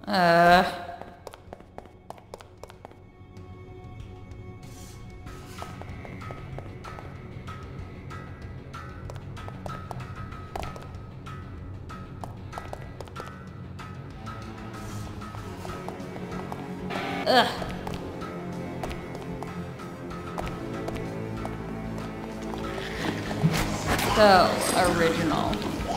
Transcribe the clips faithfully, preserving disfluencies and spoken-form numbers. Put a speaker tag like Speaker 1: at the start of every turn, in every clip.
Speaker 1: Uh... Ugh. So original.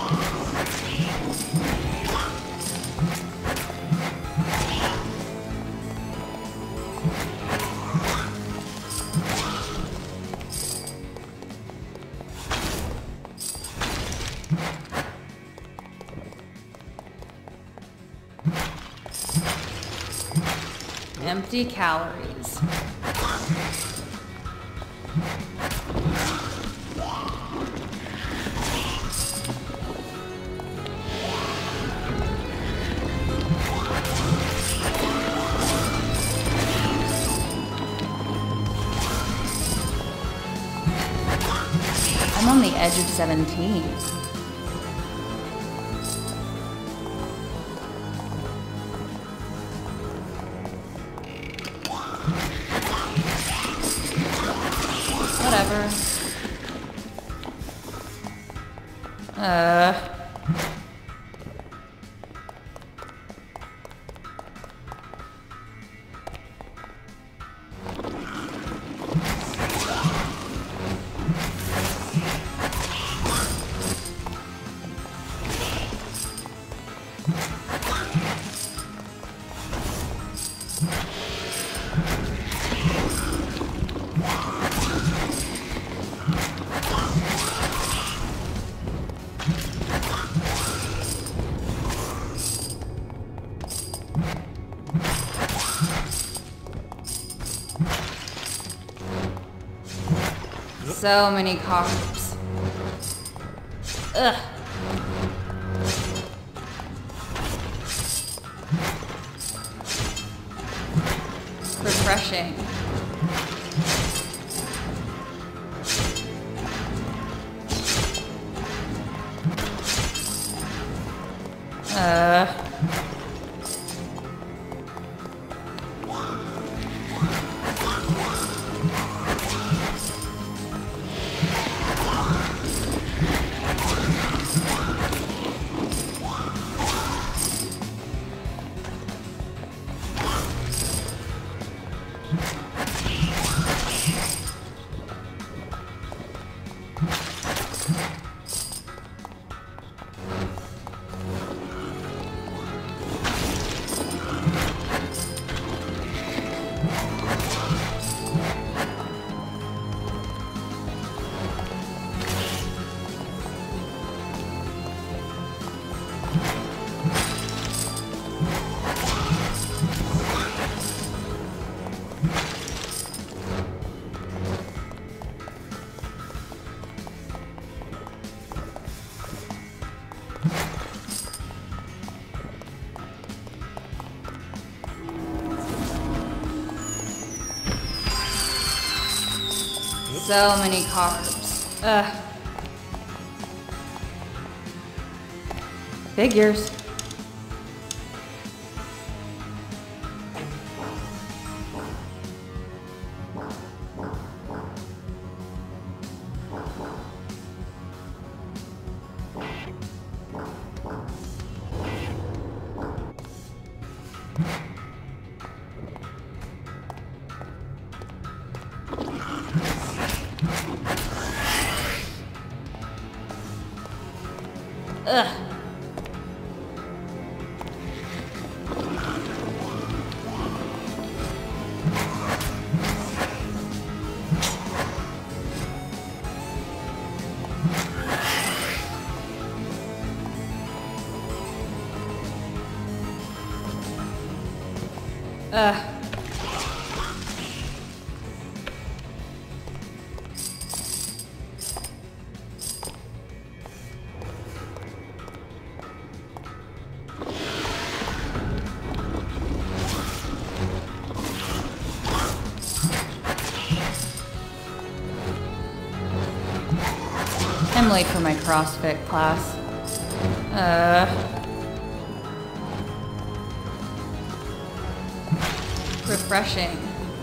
Speaker 1: Empty calories. I'm on the edge of seventeen. Whatever. Uh. So many carbs. Ugh. Refreshing. Uh. So many carbs. Ugh. Figures. Ugh. Ugh. I'm late for my CrossFit class. Uh. Refreshing.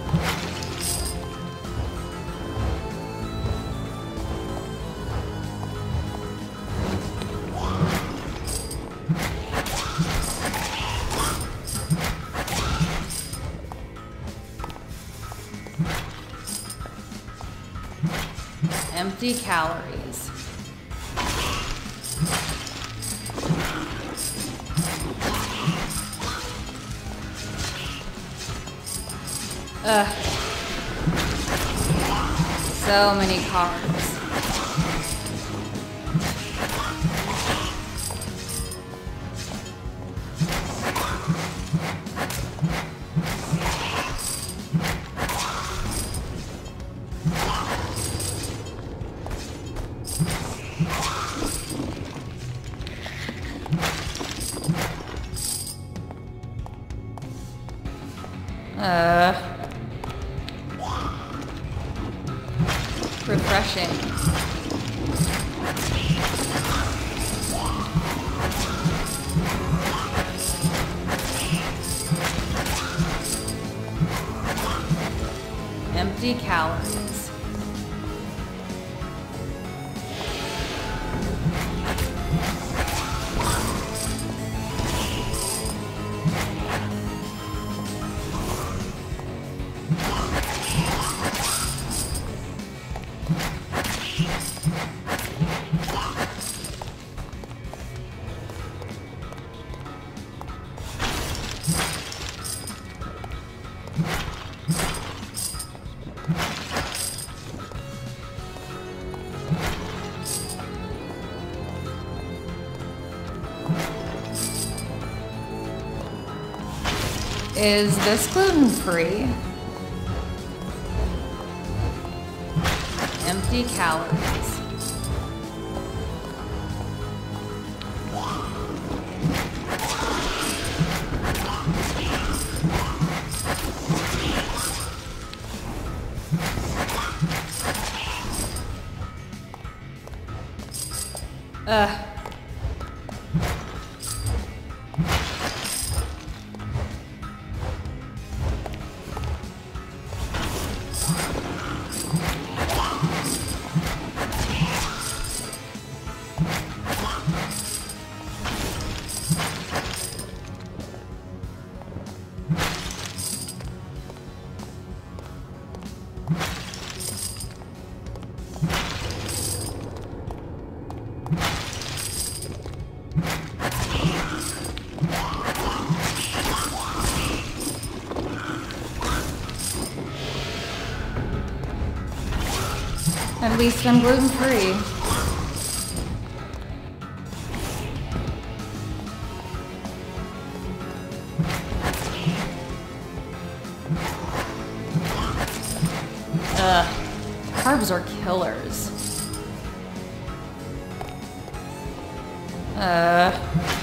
Speaker 1: Empty calories. Ugh. So many carbs. Uh, refreshing. Empty calories. Is this gluten-free? Empty calories. Ugh. At least I'm gluten-free. Ugh. Carbs are killers. Uh...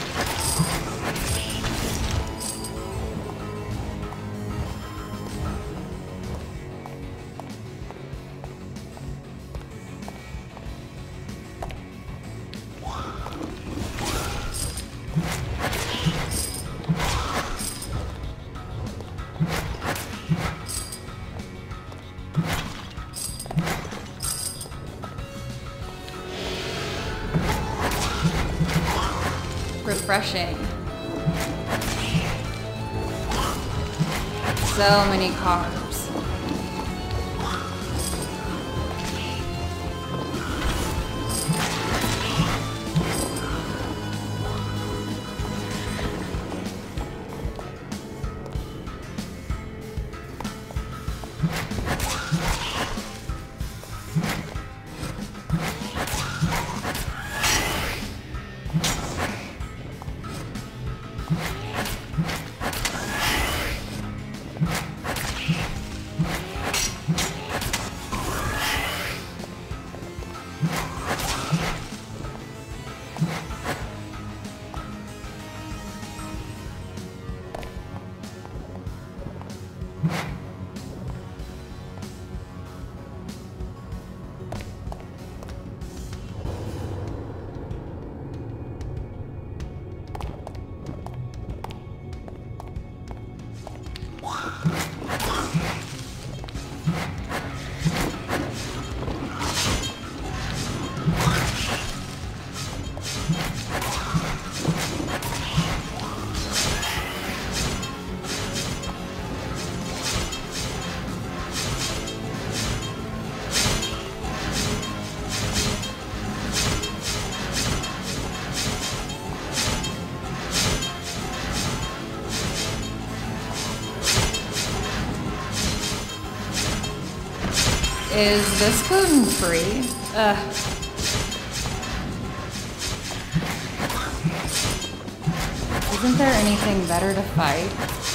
Speaker 1: Refreshing. So many carbs. Is this gluten free? Ugh. Isn't there anything better to fight?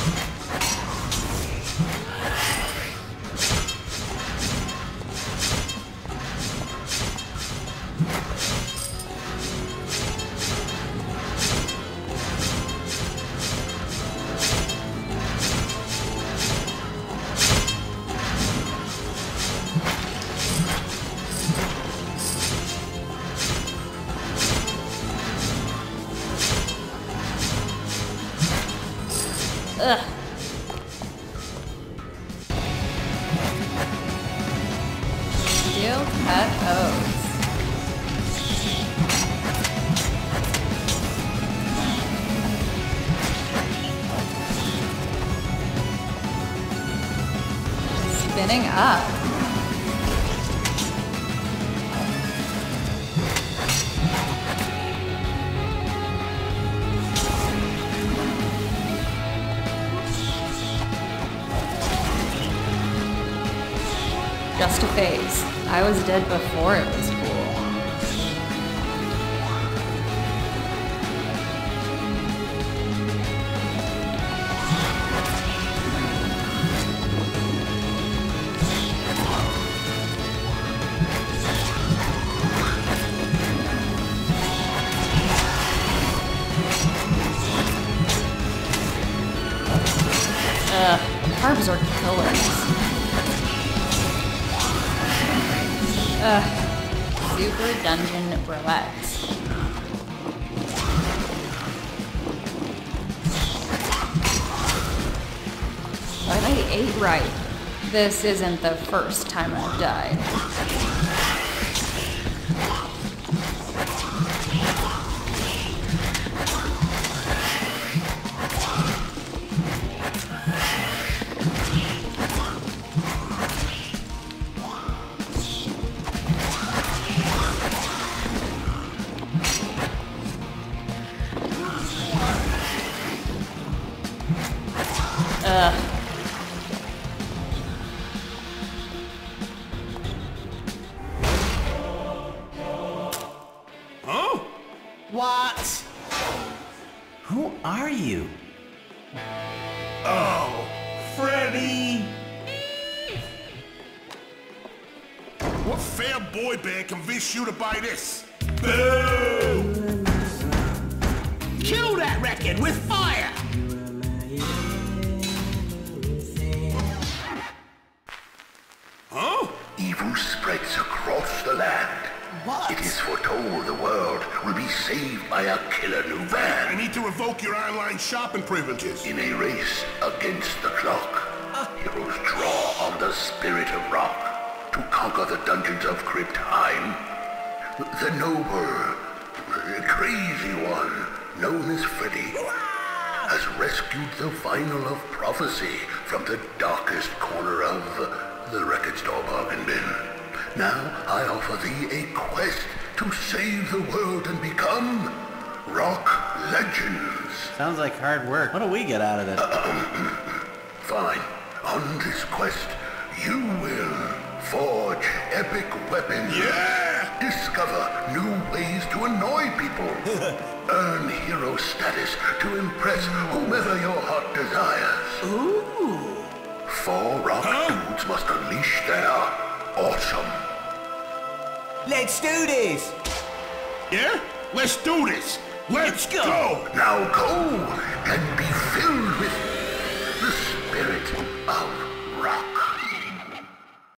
Speaker 1: Ugh. Steel cut oats. Spinning up. Just a phase. I was dead before it was cool. Ugh, carbs are killers. Ugh. Super Dungeon Roulette. But I ate right. This isn't the first time I've died. Ugh.
Speaker 2: Huh? What?
Speaker 3: Who are you?
Speaker 2: Oh, Freddy! What fair boy band convinced you to buy this? Boo! Kill that record with fire! Huh?
Speaker 4: Evil spreads across the land.
Speaker 2: What?
Speaker 4: It is foretold the world will be saved by a killer new
Speaker 2: I
Speaker 4: van
Speaker 2: need to revoke your online shopping privileges.
Speaker 4: in a race against the clock. Heroes draw on the spirit of rock to conquer the dungeons of Cryptheim. The noble, the crazy one, known as Freddy, has rescued the vinyl of prophecy from the darkest corner of the record store bargain bin. Now I offer thee a quest to save the world and become rock legends.
Speaker 3: Sounds like hard work. What do we get out of it?
Speaker 4: Fine. On this quest, you will forge epic weapons.
Speaker 2: Yeah!
Speaker 4: Discover new ways to annoy people. Earn hero status to impress whomever your heart desires.
Speaker 2: Ooh!
Speaker 4: Four rock
Speaker 2: Huh?
Speaker 4: dudes must unleash their awesome.
Speaker 5: Let's do this!
Speaker 2: Yeah? Let's do this! Let's,
Speaker 5: Let's go.
Speaker 2: go!
Speaker 4: Now go and be filled with the spirit of